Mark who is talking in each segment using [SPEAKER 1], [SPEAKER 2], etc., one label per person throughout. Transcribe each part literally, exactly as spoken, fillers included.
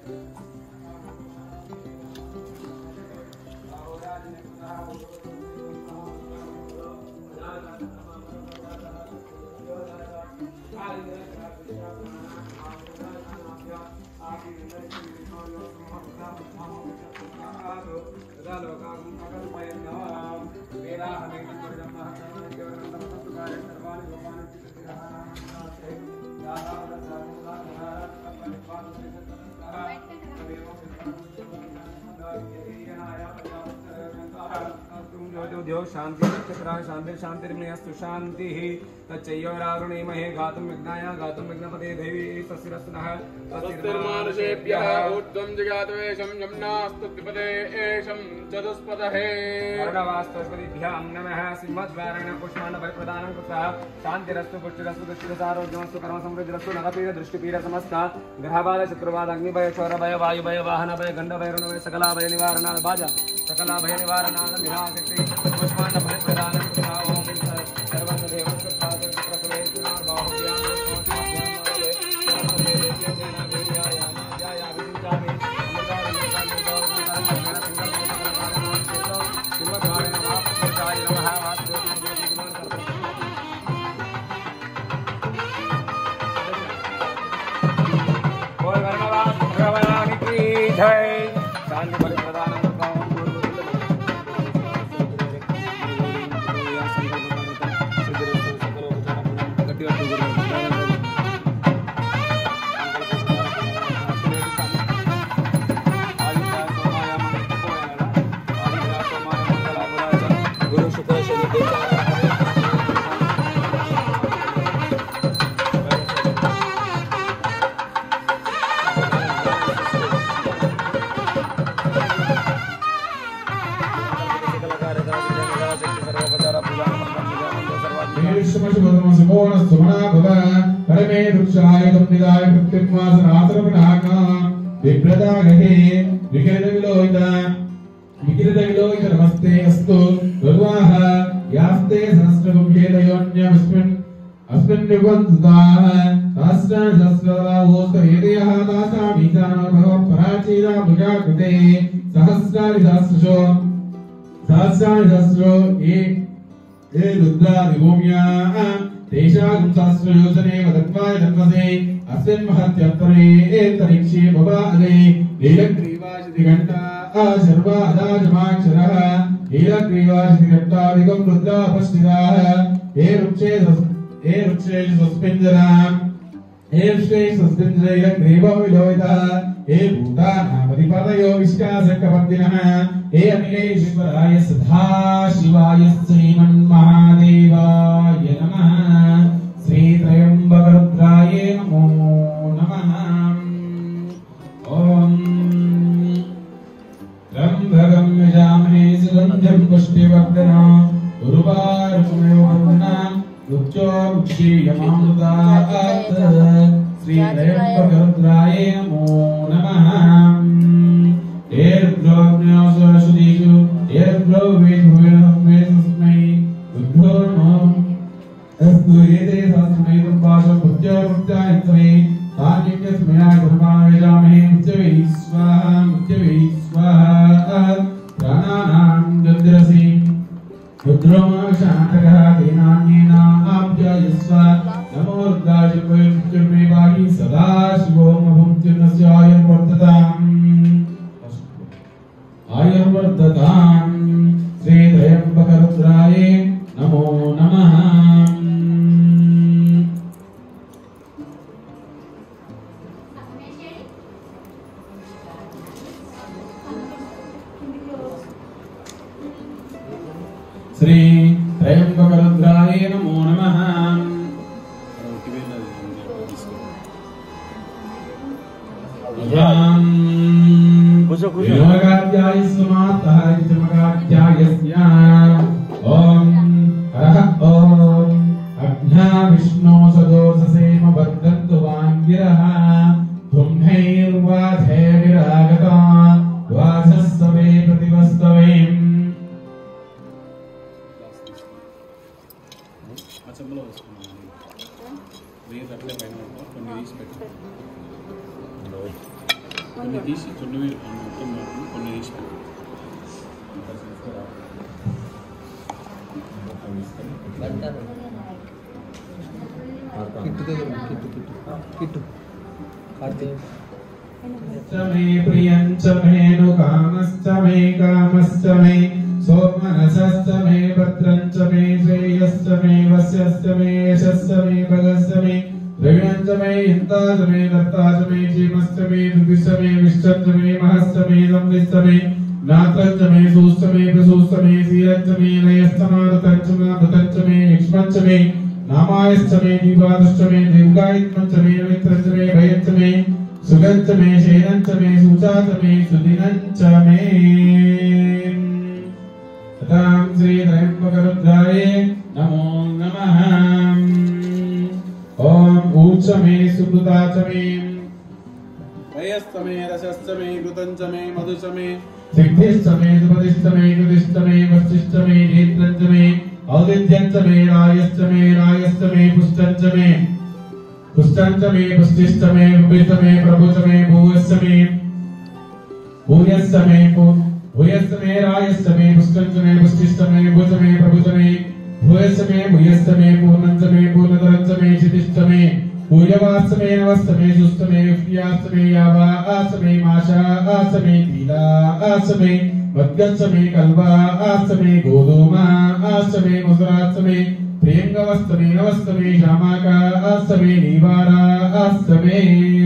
[SPEAKER 1] देव शांति चक्राय शांति शांतिर्मयस्तु शांतिः तच्चैवरावृणीमहे गातुं विघ्नाय गातुं विघ्नपते देवी तस्सिरस्तुनः
[SPEAKER 2] तस्तिर्मानुषेभ्यः ऊर्ध्वं जगातवेशं यम्नास्तु द्विपदे एषं चतुष्पदः
[SPEAKER 1] वर्णवास्तुष्पतिभ्यां नमः सिंहद्वारेण पुष्पाण्डभयप्रदानं कृत्वा शान्तिरस्तु पुष्टिरस्तु दुष्टिरसारोग्यमस्तु कर्मसमृद्धिरस्तु नरपीड दृष्टिपीडसमस्ता ग्रहबाध शत्रुबाध अग्निभय क्षौरभय वायुभय वाहनभय गण्डभैरुणभय सकलाभय निवारणाय बाजा सकलाभय निवारणाय विनाशक्ति पुष्पाण्डभयप्रदानं कृत्वा ओम सर्वदेवं नमस्ते अस्तु भगवाः यास्ते सहस्रगुभ्येदयोन्यमस्मिन् अस्मिन् निबन्धताः सहस्राणि सहस्रलाभोस्तयेदयः दासामीशानो भगवत्पराचीना भुजाकृते सहस्राणि सहस्रशो सहस्राणि सहस्रो ये ये रुद्रादिभूम्याः तेषां सहस्रयोजने वदत्वाय धन्वसे अस्मिन् महत्यन्तरे एतरिक्षे बबाले नीलग्रीवाशितिघण्टा सर्वादाजमाक्षरः नीलग्रीवाशितिघण्टादिकं रुद्रापश्चिताः हे वृक्षे हे वृक्षेषु स्वस्मिञ्जराम् हे वृक्षेषु स्वस्मिञ्जरैलग्रीवो विलोहितः हे भूतानामधिपतयो विश्वासकपर्दिनः हे अखिलेश्वराय सदाशिवाय श्रीमन्महादेवाय नमः श्रीत्रयम्बकरुद्राय नमो नमः ॐ त्र्यम्बकं यजामहे सुगन्धिं पुष्टिवर्धनम् उर्वारुकमेव वन्दनाम् उच्चोक्षीयमामृतात् श्रीत्रयम्बकरुद्राय नमो नमः एर्द्रोग्न्योसुदीषु एर्द्रो वेदभुवेदस्मै बुद्धो नमः अस्तु एते सहस्रमै तुम्बासो बुद्ध्योर्मुक्तायत्वै तान्यस्मया धर्मावेजामहे मुच्यवै स्वाहा मुच्यवै स्वाहा प्राणानां दद्रसि रुद्रोमाशान्तकः तेनान्येना आप्यायस्व नमो रुद्राशिवै वाहि सदा शिवोमभुक्तिर्नस्य आयुर्वर्धताम् आयुर्वर्धताम् श्रीत्रयम्बकरुद्राय नमो नमः श्री त्रयम्बकरुद्राय नमो नमः योगाध्याय समाप्तः चमकाध्यायस्य ओम हरः ओम अग्ना विष्णु सदोषसेम वर्धन्तु वाङ्गिरः धुम्नैर्वाधैर्विरागता वाचस्तवे प्रतिवस्तवे అసెంబ్లీలో వస్తున్నాను వేరు అట్లే పైన కొన్ని తీసి పెట్టు
[SPEAKER 2] కొన్ని తీసి తొండి మొత్తం కొన్ని తీసి
[SPEAKER 3] मे प्रियंच मे नु कामश्च मे कामश्च मे सोमनसश्च मे भद्रंच मे श्रेयश्च मे वस्यश्च मे यशश्च मे भगश्च मे द्रविणंच मे इंताच मे दत्ताच मे जीवश्च मे दुर्भिश्च मे विश्चंच मे महश्च मे संविश्च मे नात्रंच मे सूश्च मे प्रसूश्च मे सीरंच मे लयश्च मारुतंच मारुतंच मे यक्ष्मंच मे नामायश्च मे दीपादश्च मे दीर्घायुष्मंच मे मित्रंच मे भयंच मे सुगंच मे शेनंच मे सुचाच मे सुदिनंच मे तथां श्री त्रयंबकरुद्राय नमो नमः। ओम ऊच मे सुकृताच मे भयश्च मे रसश्च मे कृतंच मे मधुश्च मे सिद्धिश्च मे सुपदिश्च मे कृतिश्च मे वशिश्च मे नेत्रंच मे औदित्यंच मे रायश्च मे रायश्च मे पुष्टंच मे पुष्टंच मे पुष्टिश्च मे भूभिश्च मे प्रभुश्च मे भूयश्च मे भूयश्च मे भूयश्च मे रायश्च मे पुष्टंच मे पुष्टिश्च मे भूयश्च मे प्रभुश्च मे भूयश्च मे भूयश्च मे पूर्णंच मे पूर्णतरंच मे चितिश्च मे भूयवाश्च मे नवश्च मे सुश्च मे उष्याश्च मे यावाश्च मे माशाश्च मे तीलाश्च मे मद्गश्च मे कल्वाश्च मे गोधूमाश्च मे मुसराश्च मे प्रियंगवश्च मे नवश्च मे श्यामाकाश्च मे नीवाराश्च मे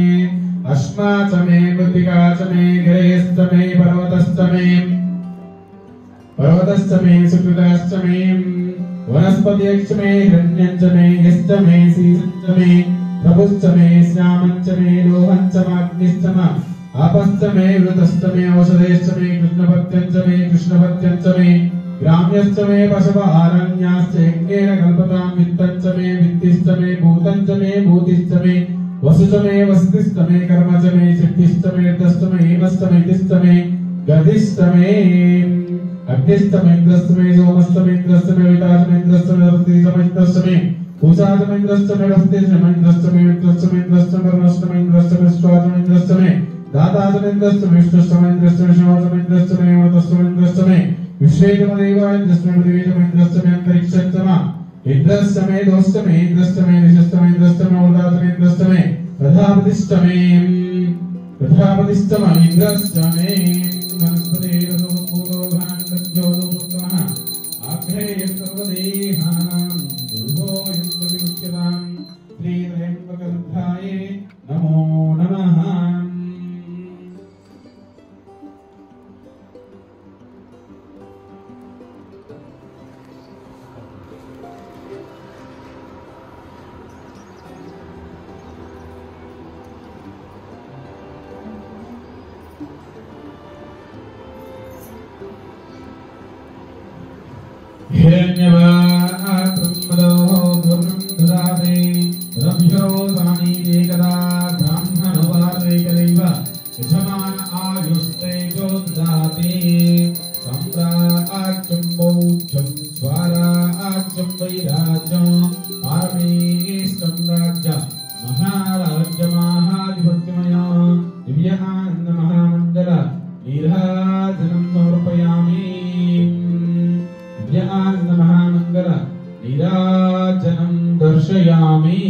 [SPEAKER 3] अश्माच मे मृत्तिकाच मे गिरयश्च मे पर्वतश्च मे पर्वतश्च मे सुकृतश्च मे वनस्पतिश्च मे हिरण्यश्च मे यश्च मे शीर्षश्च मे प्रभुश्च मे श्यामश्च मे लोहश्च माग्निश्च मे आपश्च मे वृतश्च मे औषधेश्च मे कृष्णपत्यश्च मे कृष्णपत्यश्च मे ग्राम्यश्च मे पशुपहारण्याश्च यज्ञेन कल्पतां वित्तश्च मे वित्तिश्च मे भूतञ्च मे भूतिश्च मे वसुश्च मे वसतिश्च मे कर्मच मे सिद्धिश्च मे दश्च मे हेमश्च मे तिश्च मे गतिश्च मे अग्निश्च मे इन्द्रश्च मे सोमश्च मे इन्द्रश्च मे विताच मे इन्द्रश्च मे रस्तिश्च मे इन्द्रश्च मे पूषाच मे इन्द्रश्च मे रस्तिश्च मे इन्द्रश्च मे वित्रश्च मे इन्द्रश्च मे कर्मश्च मे इन्द्रश्च मे स्वाच मे इन्द्रश्च मे दाताच मे इन्द्रश्च मे विष्णुश्च मे इन्द्रश्च मे शिवाच मे इन्द्रश्च मे अमृतश्च मे इन्द्रश्च मे विश्वेदम देवाय इन्द्रश्च मे पृथिवीच मे इन्द्रश्च मे अंतरिक्षश्च मे इन्द्रश्च मे दोश्च मे इन्द्रश्च मे निशश्च मे इन्द्रश्च मे उदाच मे इन्द्रश्च मे प्रजापतिश्च मे प्रजापतिश्च मे इन्द्रश्च मे वनस्पते रसोद्भूतो घाण्डज्यो पुत्रः आग्नेय सर्वदेहानां दुर्गो यन्त्रविमुच्यतां श्री त्र्यम्बकरुद्राय नमो नमः। हिरण्यवात्रम्बरो दुर्गं ददाते रम्यो सानीरेकदा ब्राह्मणोवारेकदैव यजमान आयुस्तेजो ददाते सम्राज्यं बौद्धं स्वाराज्यं वैराज्यं पारमेष्टं राज्य महाराज्यमाहाधिपत्यमय दिव्यानन्दमहामण्डल नीराजनं समर्पयामि। दिव्यानंद महामंगल नीराजनं दर्शयामि।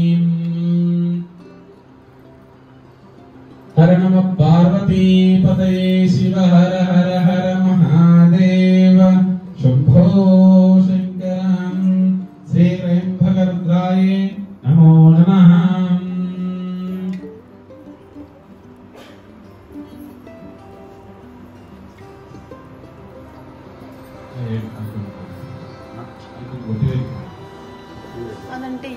[SPEAKER 3] हर नमः पार्वती पतये शिव हर हर हर महादेव शंभो शंकर। श्री त्र्यंबकरुद्राय नमो नमः।
[SPEAKER 4] అదంటే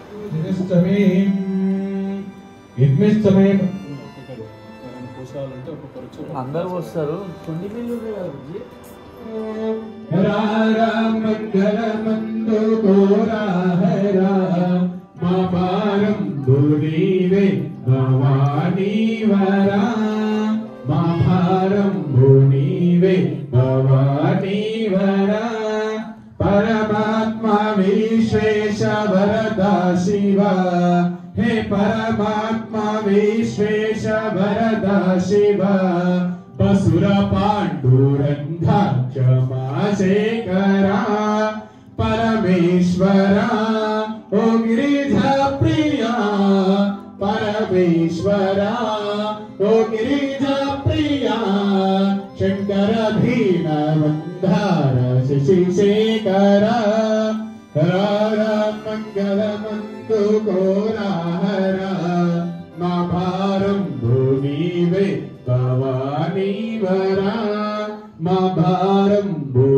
[SPEAKER 5] అందరూ వస్తారు కొన్ని బిల్లు
[SPEAKER 3] భవానీ వరా మా భారం భూనీవే భవానీ వరా परमात्मा विश्वेश वरदा शिवा हे परमात्मा विश्व विश्वेश वरद शिव बसुर पाण्डुरन्धा क्षमा शेखरा परमेश्वरा ओ गिरिजा प्रिया परमेश्वरा ओ गिरिजा प्रिया शंकर भीम मंदार शशिशेखरा हरा मंगल मंदु घोराहरा मां भारम भूमि वे भवानी वरा मां भारम